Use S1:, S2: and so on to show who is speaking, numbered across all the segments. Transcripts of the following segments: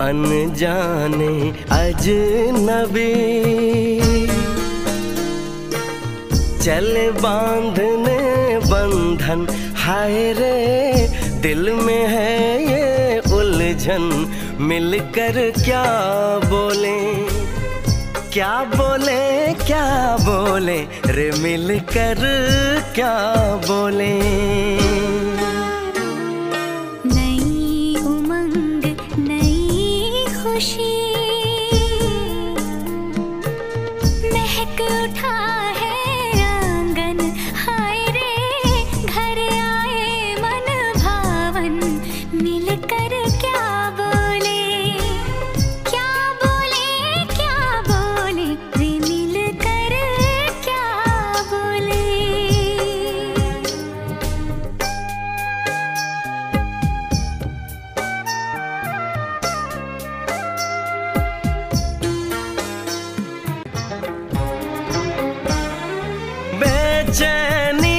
S1: अनजाने अजनबी चले बांधने बंधन, हाय रे दिल में है ये उलझन। मिलकर क्या बोले, क्या बोले, क्या बोले रे, मिलकर क्या बोले।
S2: नई उमंग नई खुशी महक उठा है आंगन, हाय रे घर आए मन भावन। मिलकर क्या बोले, क्या बोले, क्या बोले रे, मिलकर क्या बोले।
S1: बेचैनी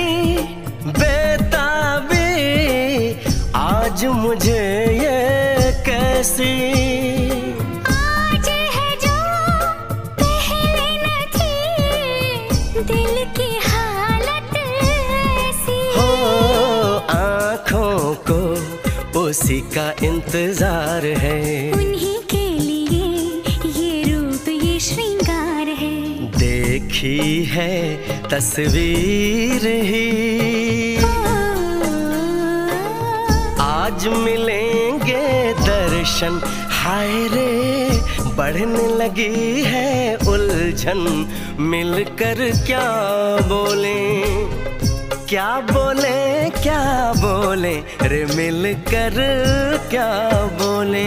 S1: बेताबी आज मुझे ये कैसी,
S2: आज है जो पहले न थी, दिल की हालत ऐसी।
S1: हो आँखों को उसी का इंतजार है,
S2: उन्हीं के लिए ये रूप ये श्रृंगार है।
S1: देखी है तस्वीर ही आज मिलेंगे दर्शन, हाय रे बढ़ने लगी है उलझन। मिलकर क्या बोले, क्या बोले, क्या बोले रे, मिलकर क्या बोले।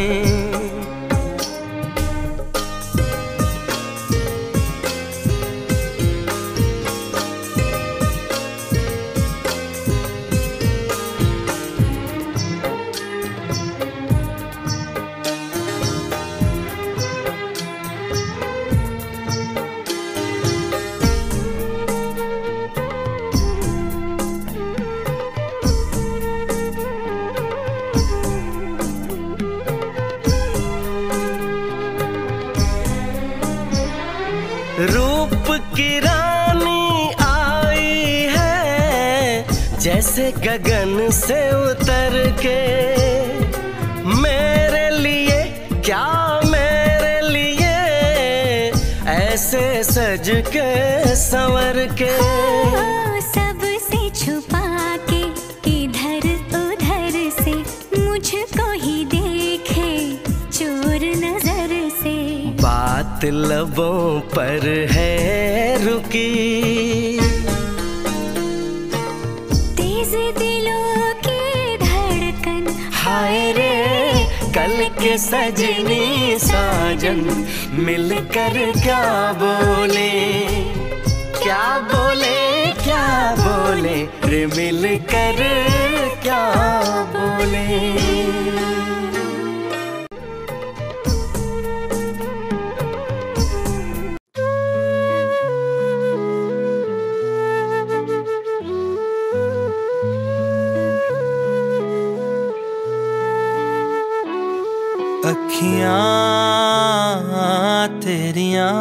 S1: रूप की रानी आई है जैसे गगन से उतर के, मेरे लिए क्या मेरे लिए ऐसे सज के संवर के।
S2: सबसे छुपा के इधर उधर से मुझको ही देखे चोर नजर से।
S1: बात लबों पर है रुकी,
S2: तेज दिलों की धड़कन,
S1: हाय रे कल के सजनी साजन। मिलकर क्या बोले, क्या बोले, क्या बोले रे, मिलकर क्या बोले।
S3: अखियां तेरियां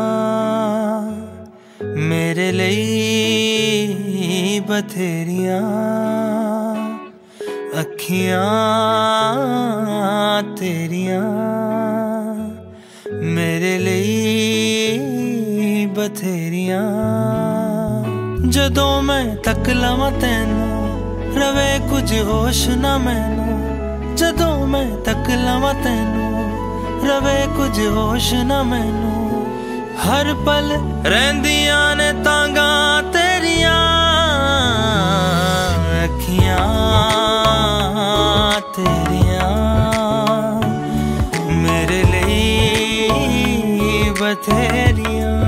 S3: मेरे लिए बथेरियां, अखियां तेरियां मेरे लिए बथेरियां। जदों मैं तक लवां तैनू रवे कुछ होश ना मैनू, जदों मैं तक लवां तैनू रवे कुछ होश ना मैनू। हर पल रहिंदियां ने तांगा तेरियां, अखियां तेरियां मेरे लिए बथेरियां।